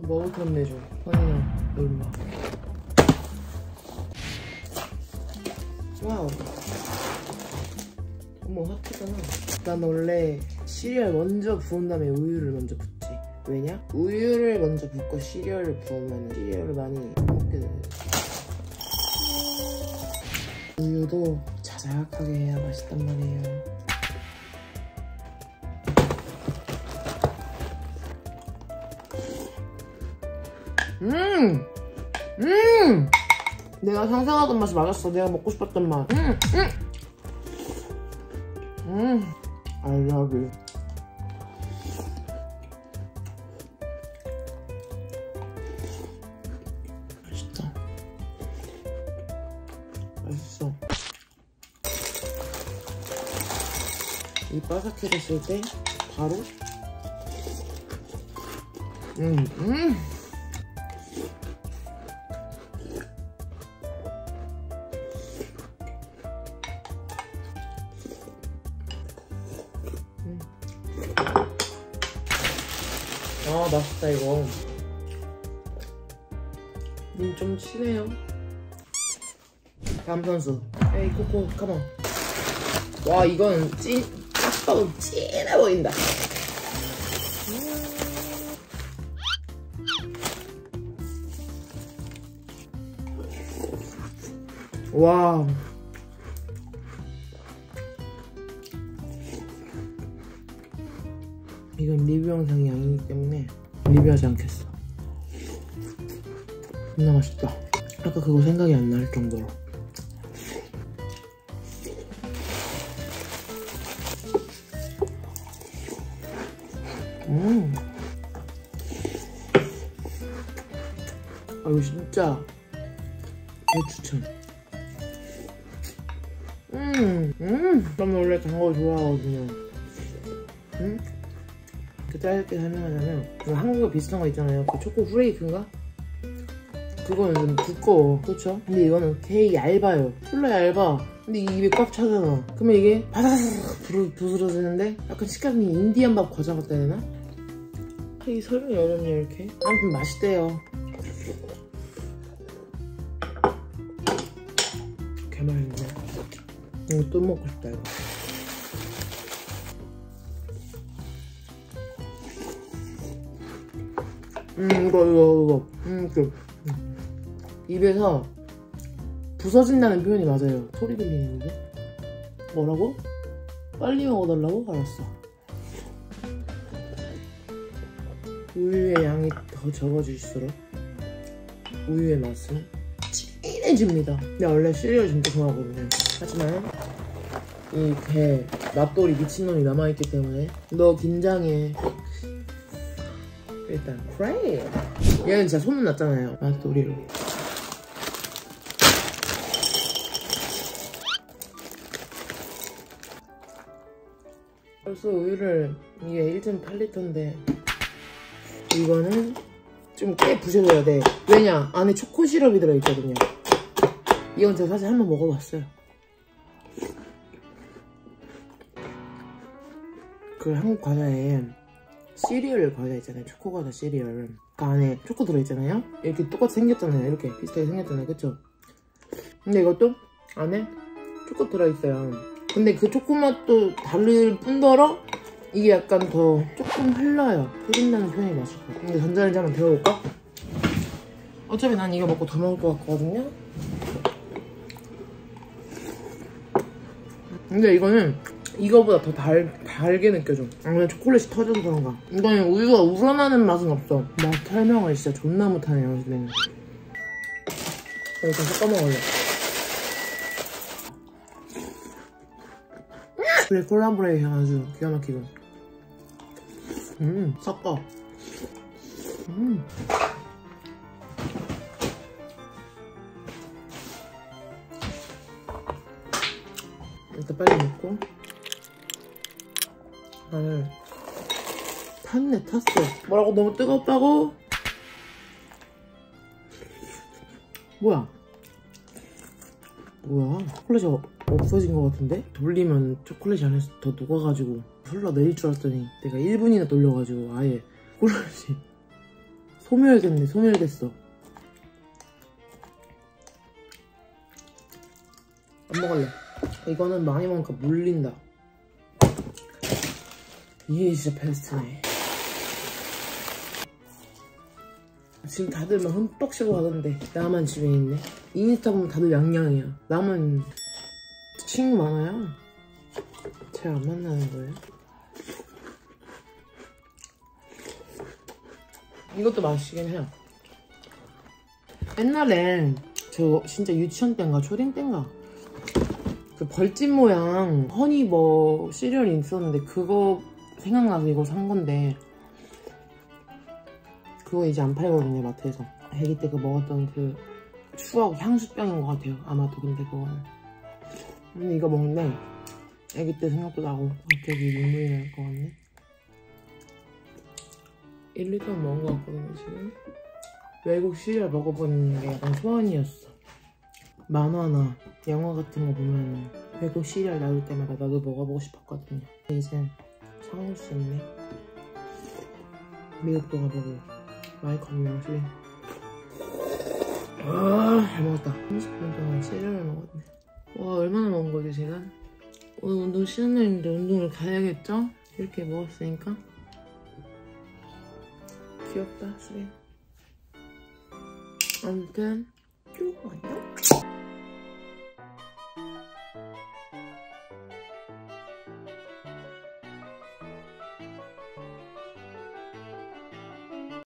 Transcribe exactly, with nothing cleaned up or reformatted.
먹을 건 내줘. 허니야, 너 일로 와. 와우. 어머, 핫하잖아. 난 원래 시리얼 먼저 부은 다음에 우유를 먼저 붓지. 왜냐? 우유를 먼저 붓고 시리얼을 부으면 시리얼을 많이 먹게 돼. 우유도 자작하게 해야 맛있단 말이에요. 음! 음! 내가 상상하던 맛이 맞았어. 내가 먹고 싶었던 맛. 음! 음! 음! I love you. 맛있다. 맛있어. 이 바삭해졌을 때 바로 음! 음! 아, 맛있다 이거. 님 좀 치네요. 다음 선수. 에이 코코 컴온. 와, 이건 찐, 딱 봐도 찐해 보인다. 와. 이건 리뷰 영상이 아니기 때문에 리뷰하지 않겠어. 존나 맛있다. 아까 그거 생각이 안 날 정도로. 음. 아, 이거 진짜 대추천. 음, 음. 난 원래 단 거 좋아하거든요. 음? 짧게 설명하자면 한국에 비슷한 거 있잖아요. 그 초코 후레이크인가? 그거는 좀 두꺼워, 그쵸? 근데 이거는 되게 얇아요. 졸라 얇아. 근데 이게 입에 꽉 차잖아. 그러면 이게 바삭 부스러지는데 약간 식감이 인디안 밥 과자 같다 해야 되나? 이 설명이 어렵냐 이렇게? 아무튼 맛있대요. 개맛있네. 이거 또 먹고 싶다 이거. 음 이거 이거 이거 음 그 음. 입에서 부서진다는 표현이 맞아요. 소리 들리는데? 뭐라고? 빨리 먹어달라고? 알았어. 우유의 양이 더 적어질수록 우유의 맛은 진해집니다. 내가 원래 시리얼 진짜 좋아하거든요. 하지만 이 배 맛돌이 미친놈이 남아있기 때문에 너 긴장해. 일단 프라이. 얘는 진짜 소문 났잖아요. 맛돌이로. 벌써 우유를 이게 일 점 팔 리터인데 이거는 좀 꽤 부셔줘야 돼. 왜냐? 안에 초코 시럽이 들어있거든요. 이건 제가 사실 한번 먹어봤어요. 그 한국 과자에 시리얼 과자 있잖아요. 초코 과자 시리얼. 그 안에 초코 들어있잖아요. 이렇게 똑같이 생겼잖아요. 이렇게 비슷하게 생겼잖아요. 그쵸? 근데 이것도 안에 초코 들어있어요. 근데 그 초코 맛도 다를 뿐더러 이게 약간 더 조금 흘러요. 흐린다는 표현이 맞을 것 같아요. 근데 전자레인지 한번 데워볼까? 어차피 난 이거 먹고 더 먹을 것 같거든요. 근데 이거는 이거보다 더 달, 달게 느껴져. 아무래도 초콜릿이 터져서 그런가. 이거는 우유가 우러나는 맛은 없어. 맛 설명을 진짜 존나 못하네요, 집에는. 일단 섞어 먹을래. 그래, 콜라보레이션 아주 기가 막히고. 음, 섞어. 음. 일단 빨리 먹고. 아, 탔네, 탔어. 뭐라고? 너무 뜨겁다고? 뭐야? 뭐야? 초콜릿이 없어진 것 같은데? 돌리면 초콜릿이 안에서 더 녹아가지고 흘러내릴 줄 알았더니 내가 일 분이나 돌려가지고 아예 초콜릿이 소멸됐네. 소멸됐어. 안 먹을래. 이거는 많이 먹으니까 물린다. 이게 진짜 베스트네. 지금 다들 막 흠뻑 쉬고 가던데 나만 집에 있네. 인스타 보면 다들 양양이야. 나만 친구 많아요. 잘 안 만나는 거예요? 이것도 맛있긴 해요. 옛날에 저 진짜 유치원 때인가 초딩 때인가 그 벌집 모양 허니버 시리얼이 있었는데 그거 생각나서 이거 산 건데 그거 이제 안 팔거든요, 마트에서. 아기 때 그 먹었던 그 추억 향수병인 것 같아요, 아마도. 근데 그거는. 근데 이거 먹는데 아기 때 생각도 나고 갑자기 눈물이 날 것 같네. 일 리터 먹은 것 같거든요, 지금. 외국 시리얼 먹어보는 게 약간 소원이었어. 만화나 영화 같은 거 보면 외국 시리얼 나올 때마다 나도 먹어보고 싶었거든요. 이젠 사올 수 있네. 미국도 가보고 마이컵 영수리. 아, 잘 먹었다. 삼십 분 동안 시리얼을 먹었네. 와, 얼마나 먹은 거지 제가? 오늘 운동 쉬는 날인데 운동을 가야겠죠? 이렇게 먹었으니까. 귀엽다, 수빈. 아무튼 쭉 안녕.